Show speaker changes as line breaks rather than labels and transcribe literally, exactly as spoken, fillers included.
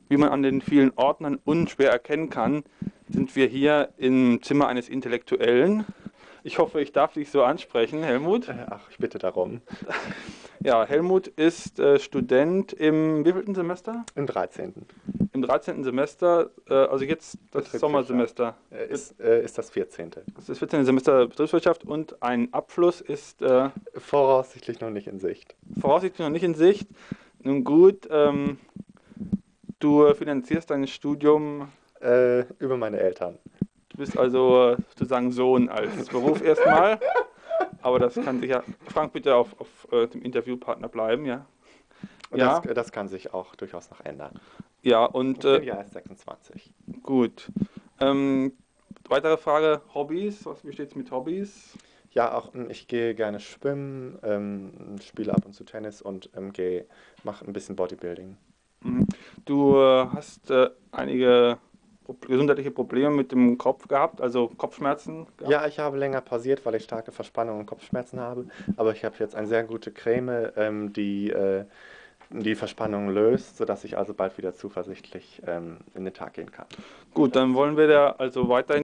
Wie man an den vielen Ordnern unschwer erkennen kann, sind wir hier im Zimmer eines Intellektuellen. Ich hoffe, ich darf dich so ansprechen, Helmut.
Äh, Ach, ich bitte darum.
Ja, Helmut ist äh, Student im wievielten Semester?
Im dreizehnten.
Im dreizehnten Semester, äh, also jetzt das
Betriebswirtschaft.
Sommersemester.
Äh, Ist, äh, ist das vierzehnte.
Das ist das vierzehnte Semester Betriebswirtschaft und ein Abschluss ist äh,
Voraussichtlich noch nicht in Sicht.
voraussichtlich noch nicht in Sicht. Nun gut, ähm, du finanzierst dein Studium,
Äh, über meine Eltern.
du bist also äh, sozusagen Sohn als Beruf erstmal, aber das kann sich ja, Frank, bitte auf, auf äh, dem Interviewpartner bleiben, ja.
Und
Ja,
das, das kann sich auch durchaus noch ändern.
ja, und
Ich
äh,
bin ja erst sechsundzwanzig.
gut. Ähm, weitere Frage, Hobbys, was, wie steht's mit Hobbys?
Ja, auch ähm, ich gehe gerne schwimmen, ähm, spiele ab und zu Tennis und ähm, gehe, mache ein bisschen Bodybuilding.
Mhm. Du äh, hast äh, einige Pro gesundheitliche Probleme mit dem Kopf gehabt, also Kopfschmerzen gehabt.
Ja, ich habe länger pausiert, weil ich starke Verspannungen und Kopfschmerzen habe, aber ich habe jetzt eine sehr gute Creme, ähm, die äh, die Verspannung löst, sodass ich also bald wieder zuversichtlich ähm, in den Tag gehen kann.
Gut, dann wollen wir da also weiterhin